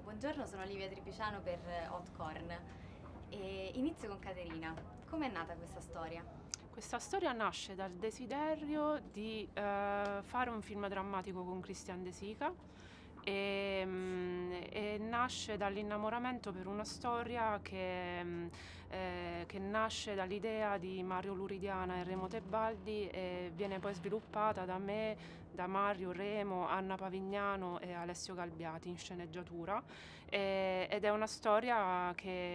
Buongiorno, sono Olivia Tripiciano per Hotcorn e inizio con Caterina. Com'è nata questa storia? Questa storia nasce dal desiderio di fare un film drammatico con Christian De Sica e nasce dall'innamoramento per una storia che nasce dall'idea di Mario Luridiana e Remo Tebaldi e viene poi sviluppata da me, da Mario, Remo, Anna Pavignano e Alessio Galbiati in sceneggiatura ed è una storia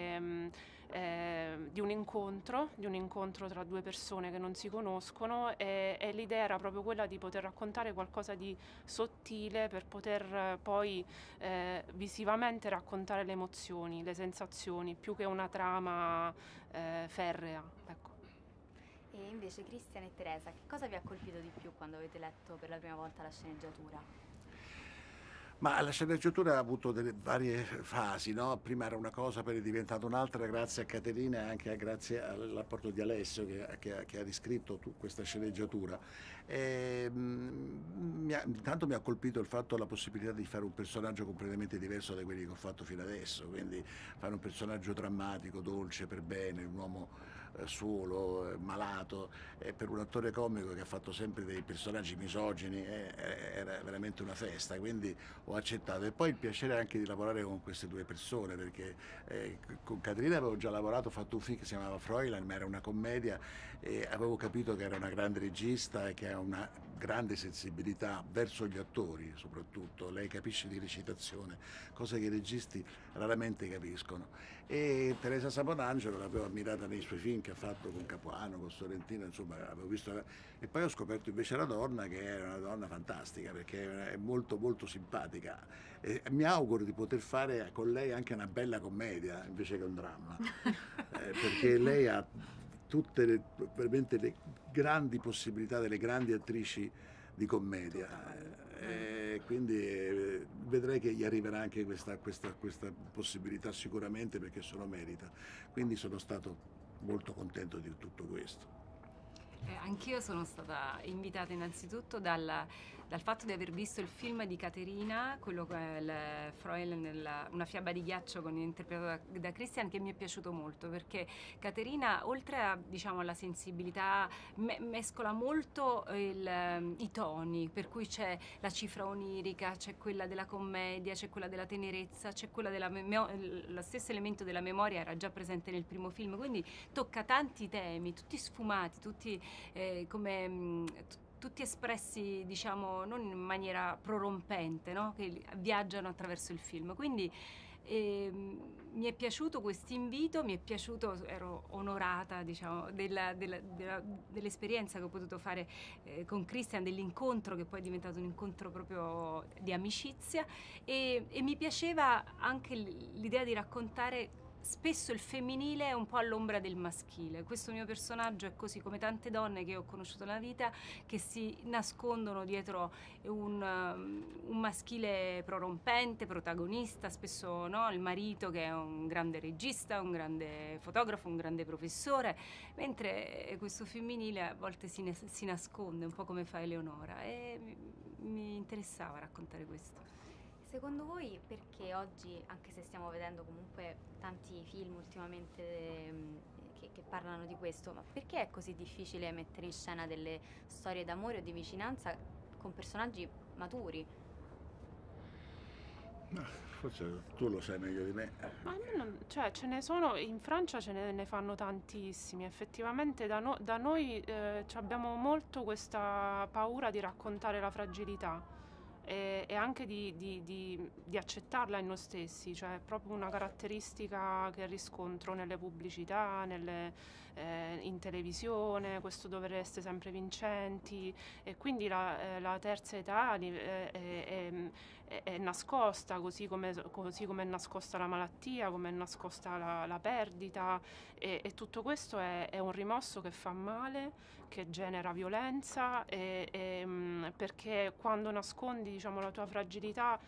di un incontro tra due persone che non si conoscono e l'idea era proprio quella di poter raccontare qualcosa di sottile per poter poi visivamente raccontare le emozioni, le sensazioni, più che una trama ferrea. Ecco. E invece Cristian e Teresa, che cosa vi ha colpito di più quando avete letto per la prima volta la sceneggiatura? Ma la sceneggiatura ha avuto delle varie fasi, no? Prima era una cosa, poi è diventata un'altra grazie a Caterina e anche grazie all'apporto di Alessio che ha riscritto questa sceneggiatura. Intanto mi ha colpito il fatto, la possibilità di fare un personaggio completamente diverso da quelli che ho fatto fino adesso, quindi fare un personaggio drammatico, dolce, per bene, un uomo solo, malato, per un attore comico che ha fatto sempre dei personaggi misogini, era veramente una festa, quindi ho accettato. E poi il piacere anche di lavorare con queste due persone, perché con Caterina avevo già lavorato, ho fatto un film che si chiamava Fräulein, ma era una commedia e avevo capito che era una grande regista e che ha una grande sensibilità verso gli attori soprattutto. Lei capisce di recitazione, cose che i registi raramente capiscono. E Teresa Saponangelo l'avevo ammirata nei suoi film che ha fatto con Capuano, con Sorrentino, insomma avevo visto. E poi ho scoperto invece la donna, che è una donna fantastica perché è molto molto simpatica e mi auguro di poter fare con lei anche una bella commedia invece che un dramma, perché lei ha veramente le grandi possibilità delle grandi attrici di commedia, quindi vedrei che gli arriverà anche questa possibilità sicuramente, perché se lo merita, quindi sono stato molto contento di tutto questo. Anch'io sono stata invitata innanzitutto dal fatto di aver visto il film di Caterina, quello che è il Fräulein, una fiaba di ghiaccio interpretato da Christian, che mi è piaciuto molto, perché Caterina, oltre a, diciamo, alla sensibilità, mescola molto i toni, per cui c'è la cifra onirica, c'è quella della commedia, c'è quella della tenerezza, c'è quella lo stesso elemento della memoria era già presente nel primo film, quindi tocca tanti temi, tutti sfumati, tutti tutti espressi, diciamo, non in maniera prorompente, no? Che viaggiano attraverso il film. Quindi mi è piaciuto questo invito, mi è piaciuto, ero onorata, diciamo, dell'esperienza che ho potuto fare con Christian, dell'incontro che poi è diventato un incontro proprio di amicizia e mi piaceva anche l'idea di raccontare spesso il femminile è un po' all'ombra del maschile. Questo mio personaggio è così, come tante donne che ho conosciuto nella vita, che si nascondono dietro un maschile prorompente, protagonista, spesso no? Il marito che è un grande regista, un grande fotografo, un grande professore, mentre questo femminile a volte si nasconde, un po' come fa Eleonora, e mi interessava raccontare questo. Secondo voi perché oggi, anche se stiamo vedendo comunque tanti film ultimamente che parlano di questo, ma perché è così difficile mettere in scena delle storie d'amore o di vicinanza con personaggi maturi? No, forse tu lo sai meglio di me. Ma cioè, ce ne sono, in Francia ne fanno tantissimi, effettivamente da noi abbiamo molto questa paura di raccontare la fragilità e anche di accettarla in noi stessi, cioè è proprio una caratteristica che riscontro nelle pubblicità, in televisione, questo dover essere sempre vincenti e quindi la terza età è nascosta, così come è nascosta la malattia, come è nascosta la perdita e tutto questo è un rimosso che fa male, che genera violenza perché quando nascondi, diciamo, la tua fragilità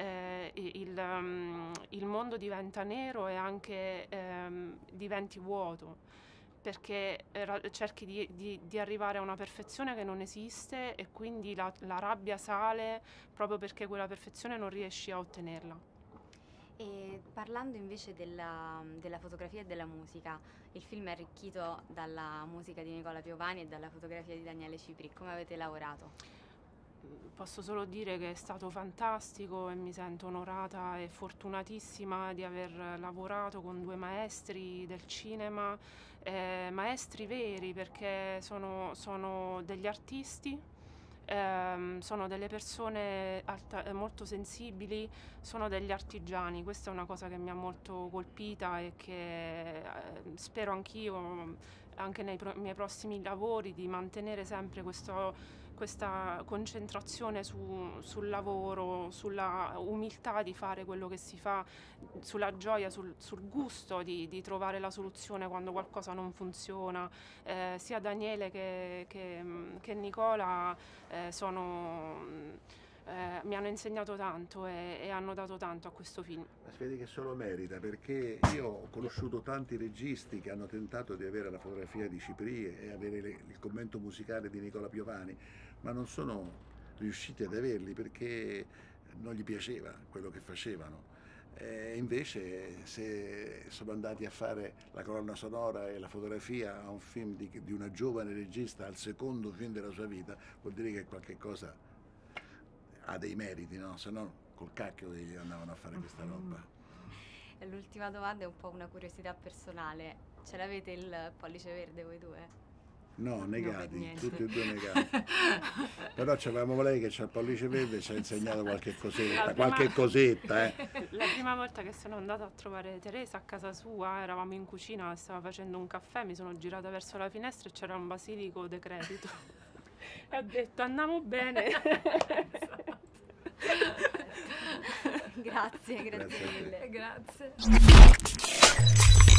il mondo diventa nero e anche diventi vuoto perché cerchi di arrivare a una perfezione che non esiste e quindi la rabbia sale proprio perché quella perfezione non riesci a ottenerla. E parlando invece della fotografia e della musica, il film è arricchito dalla musica di Nicola Piovani e dalla fotografia di Daniele Cipri. Come avete lavorato? Posso solo dire che è stato fantastico e mi sento onorata e fortunatissima di aver lavorato con due maestri del cinema, maestri veri, perché sono degli artisti. Sono delle persone molto sensibili, sono degli artigiani. Questa è una cosa che mi ha molto colpita e che spero anch'io, anche nei miei prossimi lavori, di mantenere sempre questa concentrazione sul lavoro, sulla umiltà di fare quello che si fa, sulla gioia, sul gusto di trovare la soluzione quando qualcosa non funziona. Sia Daniele che Nicola mi hanno insegnato tanto e hanno dato tanto a questo film. Ma si vede che solo merita, perché io ho conosciuto tanti registi che hanno tentato di avere la fotografia di Cipri e avere il commento musicale di Nicola Piovani, ma non sono riusciti ad averli perché non gli piaceva quello che facevano. Invece se sono andati a fare la colonna sonora e la fotografia a un film di una giovane regista, al secondo film della sua vita, vuol dire che qualche cosa ha dei meriti, no? Se no col cacchio che andavano a fare questa roba. E l'ultima domanda è un po' una curiosità personale. Ce l'avete il pollice verde voi due? No, negati, tutti e due negati. Però c'avevamo lei che c'ha il pollice verde e ci ha insegnato qualche cosetta. La prima volta che sono andata a trovare Teresa a casa sua, eravamo in cucina, stava facendo un caffè, mi sono girata verso la finestra e c'era un basilico decrepito. E ho detto andiamo bene. Grazie mille. Grazie.